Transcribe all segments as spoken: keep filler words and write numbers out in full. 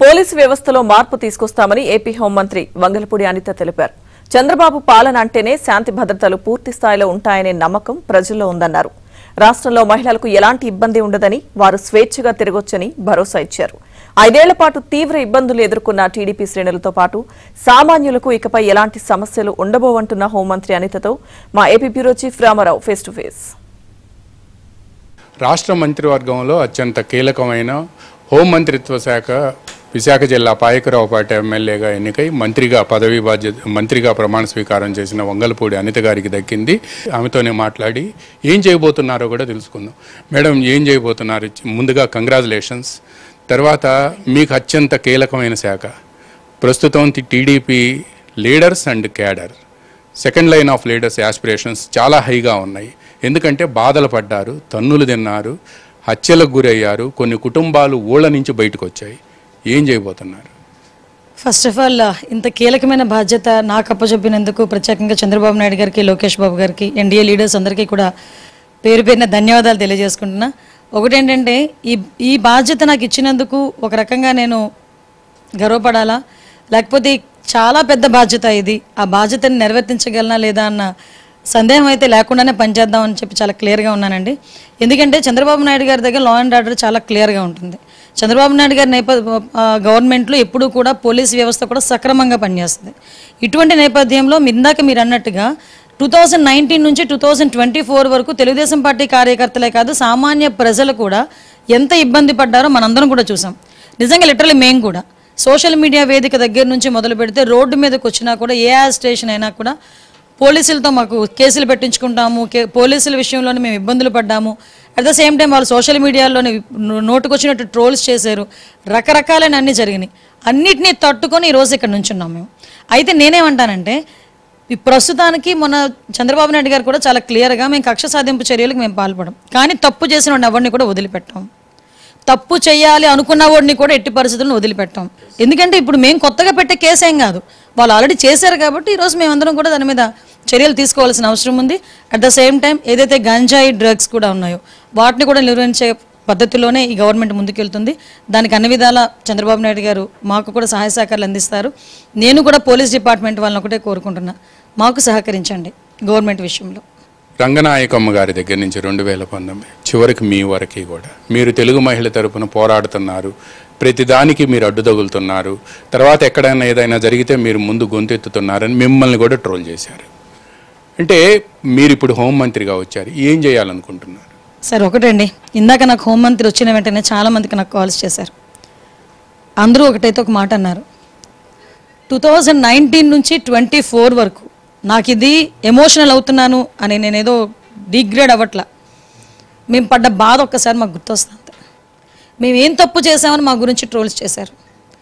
Police వ్యవస్థలో మార్పు తీసుకొస్తామని ఏపీ హోంమంత్రి వంగలపూడి అనిత తెలిపారు. చంద్రబాబు పాలన అంటేనే శాంతి భద్రతలు పూర్తి స్థాయిలో ఉంటాయనే నమ్మకం ప్రజల్లో ఉందన్నారు. రాష్ట్రంలో మహిళలకు ఎలాంటి ఇబ్బంది ఉండదని, వారు స్వేచ్ఛగా తిరగొచ్చని భరోసా ఇచ్చారు. ఐదేళ్ల పాటు తీవ్ర ఇబ్బందులు ఎదుర్కొన్న టీడీపీ శ్రేణులతో పాటు సామాన్యులకు ఇకపై ఎలాంటి సమస్యలు ఉండబోవంటున్న హోంమంత్రి అనితతో మా AP bureau chief Ramarao face to face. రాష్ట్ర మంత్రివర్గంలో అత్యంత కీలకమైన హోంమంత్రిత్వ శాఖ విశాఖ జిల్లా పాయకరావుపేట ఎమ్మెల్యేగా ఎన్నికై మంత్రిగా పదవి బాధ్యత మంత్రిగా ప్రమాణ స్వీకారం చేసిన వంగలపూడి అనిత గారికి దక్కింది. ఆమెతోనే మాట్లాడి ఏం చేయబోతున్నారో కూడా తెలుసుకుందాం. మేడం, ఏం చేయబోతున్నారు? ముందుగా కంగ్రాచులేషన్స్. తర్వాత మీకు అత్యంత కీలకమైన శాఖ, ప్రస్తుతం TDP leaders and cadre, second line of leaders aspirations చాలా హైగా ఉన్నాయి. ఎందుకంటే బాధలు పడ్డారు, తన్నులు తిన్నారు, హత్యలకు గురయ్యారు, కొన్ని కుటుంబాలు ఊళ్ళ నుంచి బయటకు వచ్చాయి. ఏం చేయబోతున్నారు? ఫస్ట్ ఆఫ్ ఆల్ ఇంత కీలకమైన బాధ్యత నాకు అప్పచెప్పినందుకు ప్రత్యేకంగా చంద్రబాబు నాయుడు గారికి, లోకేష్ బాబు గారికి, ఎన్డీఏ లీడర్స్ అందరికీ కూడా పేరు పేరున ధన్యవాదాలు తెలియజేసుకుంటున్నా. ఒకటేంటంటే ఈ ఈ బాధ్యత నాకు ఇచ్చినందుకు ఒక రకంగా నేను గర్వపడాలా, లేకపోతే చాలా పెద్ద బాధ్యత ఇది, ఆ బాధ్యతని నెరవేర్తించగలనా లేదా అన్న సందేహం అయితే లేకుండానే పనిచేద్దామని చెప్పి చాలా క్లియర్గా ఉన్నానండి. ఎందుకంటే చంద్రబాబు నాయుడు గారి దగ్గర లా అండ్ ఆర్డర్ చాలా క్లియర్గా ఉంటుంది. చంద్రబాబు నాయుడు గారి నేప గవర్నమెంట్లో ఎప్పుడూ కూడా పోలీస్ వ్యవస్థ కూడా సక్రమంగా పనిచేస్తుంది. ఇటువంటి నేపథ్యంలో ఇందాక మీరు అన్నట్టుగా టూ థౌజండ్ నైన్టీన్ నుంచి టూ థౌజండ్ ట్వంటీ ఫోర్ వరకు తెలుగుదేశం పార్టీ కార్యకర్తలే కాదు, సామాన్య ప్రజలు కూడా ఎంత ఇబ్బంది పడ్డారో మనందరం కూడా చూసాం. నిజంగా లిటరల్లీ మేము కూడా సోషల్ మీడియా వేదిక దగ్గర నుంచి మొదలు పెడితే రోడ్డు మీదకి వచ్చినా కూడా, ఏ ఆ స్టేషన్ అయినా కూడా పోలీసులతో మాకు కేసులు పెట్టించుకుంటాము, కే పోలీసుల విషయంలోనే మేము ఇబ్బందులు పడ్డాము. అట్ ద సేమ్ టైం వాళ్ళు సోషల్ మీడియాలోనే నోటుకొచ్చినట్టు ట్రోల్స్ చేశారు, రకరకాలైన అన్నీ జరిగినాయి. అన్నిటినీ తట్టుకొని ఈరోజు ఇక్కడ నుంచున్నాం మేము. అయితే నేనేమంటానంటే, ఈ ప్రస్తుతానికి మొన్న చంద్రబాబు నాయుడు గారు కూడా చాలా క్లియర్గా మేము కక్ష సాధింపు చర్యలకు మేము పాల్పడం, కానీ తప్పు చేసిన వాడిని ఎవరిని కూడా వదిలిపెట్టాం, తప్పు చేయాలి అనుకున్న వాడిని కూడా ఎట్టి పరిస్థితులను వదిలిపెట్టాం. ఎందుకంటే ఇప్పుడు మేము కొత్తగా పెట్టే కేసు ఏం కాదు, వాళ్ళు ఆల్రెడీ చేశారు కాబట్టి ఈరోజు మేమందరం కూడా దాని మీద చర్యలు తీసుకోవాల్సిన అవసరం ఉంది. అట్ ద సేమ్ టైం ఏదైతే గంజాయి డ్రగ్స్ కూడా ఉన్నాయో వాటిని కూడా నిర్వహించే పద్ధతిలోనే ఈ గవర్నమెంట్ ముందుకెళ్తుంది. దానికి అన్ని విధాల చంద్రబాబు నాయుడు గారు మాకు కూడా సహాయ సహకారాలు అందిస్తారు. నేను కూడా పోలీస్ డిపార్ట్మెంట్ వాళ్ళని ఒకటే కోరుకుంటున్నా, మాకు సహకరించండి గవర్నమెంట్ విషయంలో. రంగనాయకమ్మ గారి దగ్గర నుంచి రెండు వేల పంతొమ్మిది చివరికి మీ వరకు కూడా మీరు తెలుగు మహిళ తరపున పోరాడుతున్నారు, ప్రతిదానికి మీరు అడ్డు తగులుతున్నారు, తర్వాత ఎక్కడైనా ఏదైనా జరిగితే మీరు ముందు గొంతెత్తుతున్నారని మిమ్మల్ని కూడా ట్రోల్ చేశారు. అంటే మీరు ఇప్పుడు హోంమంత్రిగా వచ్చారు, ఏం చేయాలనుకుంటున్నారు? సార్ ఒకటండి, ఇందాక నాకు హోంమంత్రి వచ్చిన వెంటనే చాలామందికి నాకు కాల్స్ చేశారు. అందరూ ఒకటైతే ఒక మాట అన్నారు, టూ థౌజండ్ నైన్టీన్ నుంచి ట్వంటీ ఫోర్ వరకు నాకు ఇది ఎమోషనల్ అవుతున్నాను అని నేనేదో డిగ్రేడ్ అవ్వట్లా, మేము పడ్డ బాధ ఒక్కసారి మాకు గుర్తొస్తుంది. మేము ఏం తప్పు చేసామని మా గురించి ట్రోల్స్ చేశారు.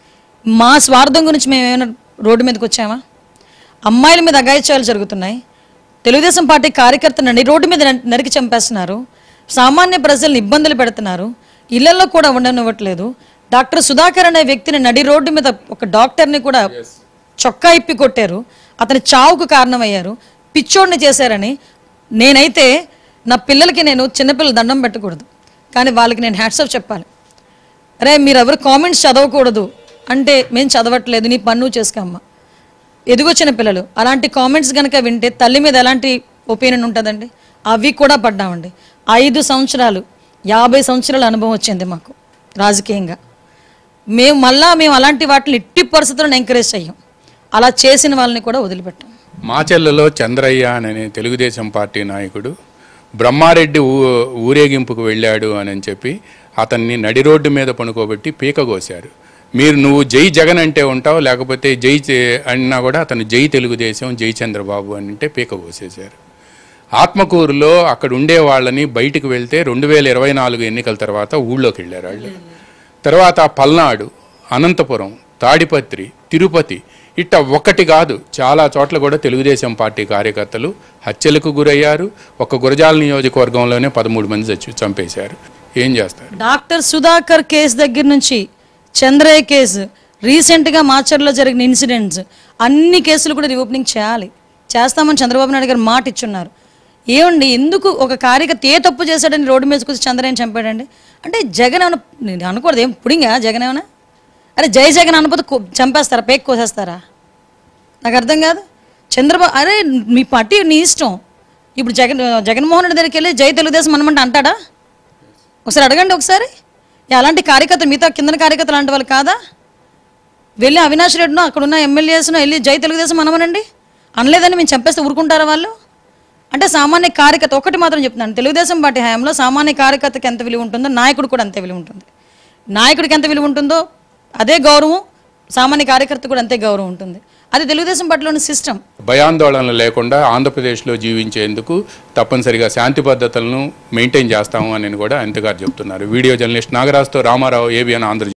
మా స్వార్థం గురించి మేము ఏమైనా రోడ్డు మీదకి వచ్చామా? అమ్మాయిల మీద అఘాయిత్యాలు జరుగుతున్నాయి, తెలుగుదేశం పార్టీ కార్యకర్తలని రోడ్డు మీద నరికి చంపేస్తున్నారు, సామాన్య ప్రజల్ని ఇబ్బందులు పెడుతున్నారు, ఇళ్లలో కూడా ఉండనివ్వట్లేదు. డాక్టర్ సుధాకర్ అనే వ్యక్తిని నడి రోడ్డు మీద ఒక డాక్టర్ని కూడా చొక్కా ఇప్పి కొట్టారు, అతని చావుకు కారణమయ్యారు, పిచ్చోడిని చేశారని. నేనైతే నా పిల్లలకి నేను చిన్నపిల్లలు దండం పెట్టకూడదు, కానీ వాళ్ళకి నేను హ్యాట్సాప్ చెప్పాలి. అరే మీరు ఎవరు కామెంట్స్ చదవకూడదు అంటే మేము చదవట్లేదు, నీ పన్ను చేసుకోమ్మా. ఎదుగొచ్చిన పిల్లలు అలాంటి కామెంట్స్ కనుక వింటే తల్లి మీద ఎలాంటి ఒపీనియన్ ఉంటుందండి? అవి కూడా పడ్డామండి. ఐదు సంవత్సరాలు యాభై సంవత్సరాల అనుభవం వచ్చింది మాకు రాజకీయంగా. మేము మళ్ళా మేము అలాంటి వాటిని ఎట్టి పరిస్థితులను ఎంకరేజ్ చెయ్యం, అలా చేసిన వాళ్ళని కూడా వదిలిపెట్టాం. మాచెల్లలో చంద్రయ్య అనే తెలుగుదేశం పార్టీ నాయకుడు బ్రహ్మారెడ్డి ఊ ఊరేగింపుకు వెళ్ళాడు అని చెప్పి అతన్ని నడి రోడ్డు మీద పనుకోబెట్టి పీక కోశారు. మీరు నువ్వు జై జగన్ అంటే ఉంటావు, లేకపోతే జై అన్నా కూడా అతను జై తెలుగుదేశం, జై చంద్రబాబు అని అంటే పీక కోసేశారు. ఆత్మకూరులో అక్కడ ఉండే వాళ్ళని బయటకు వెళ్తే రెండు వేల ఇరవై నాలుగు ఎన్నికల తర్వాత ఊళ్ళోకి వెళ్ళారు వాళ్ళు. తర్వాత పల్నాడు, అనంతపురం, తాడిపత్రి, తిరుపతి ఇట్ట ఒక్కటి కాదు చాలా చోట్ల కూడా తెలుగుదేశం పార్టీ కార్యకర్తలు హత్యలకు గురయ్యారు. ఒక గురజాల నియోజకవర్గంలోనే పదమూడు మంది చచ్చి చంపేశారు. ఏం చేస్తారు? డాక్టర్ సుధాకర్ కేసు దగ్గర నుంచి చంద్రయ్య కేసు, రీసెంట్గా మాచర్లో జరిగిన ఇన్సిడెంట్స్, అన్ని కేసులు కూడా రీఓపెనింగ్ చేయాలి, చేస్తామని చంద్రబాబు నాయుడు గారు మాట ఇచ్చున్నారు. ఏమండి ఎందుకు ఒక కార్యకర్త ఏ తప్పు చేశాడని రోడ్డు మీద కూర్చొని చంద్రయ్యని చంపాడండి? అంటే జగన్ ఏమైనా అనుకోవద్దు, ఏం పుడింగా జగన్ ఏమైనా? అరే జై జగన్ అనకపోతే కో- చంపేస్తారా, పేక్ కోసేస్తారా? నాకు అర్థం కాదు. చంద్రబాబు అరే మీ పార్టీ నీ ఇష్టం. ఇప్పుడు జగన్ జగన్మోహన్ రెడ్డి దగ్గరికి వెళ్ళి జై తెలుగుదేశం అనమంటే అంటాడా? ఒకసారి అడగండి ఒకసారి. అలాంటి కార్యకర్తలు మిగతా కింద కార్యకర్తలు లాంటి వాళ్ళు కాదా? వెళ్ళి అవినాష్ రెడ్డినో అక్కడ ఉన్న ఎమ్మెల్యేస్నో వెళ్ళి జై తెలుగుదేశం అనమనండి. అనలేదని మేము చంపేస్తే ఊరుకుంటారా వాళ్ళు? అంటే సామాన్య కార్యకర్త ఒకటి మాత్రం చెప్తున్నాను, తెలుగుదేశం పార్టీ హయాంలో సామాన్య కార్యకర్తకి ఎంత విలువ ఉంటుందో నాయకుడు కూడా అంతే విలువ ఉంటుంది. నాయకుడికి ఎంత విలువ ఉంటుందో అదే గౌరవం సామాన్య కార్యకర్త కూడా అంతే గౌరవం ఉంటుంది. అది తెలుగుదేశం పార్టీలోని సిస్టమ్. భయాందోళనలు లేకుండా ఆంధ్రప్రదేశ్లో జీవించేందుకు తప్పనిసరిగా శాంతి భద్రతలను మెయింటైన్ చేస్తాము అని కూడా అంతగారు చెప్తున్నారు. వీడియో జర్నలిస్ట్ నాగరాజుతో రామారావు, ఏబిఎన్ ఆంధ్రజ్యోతి.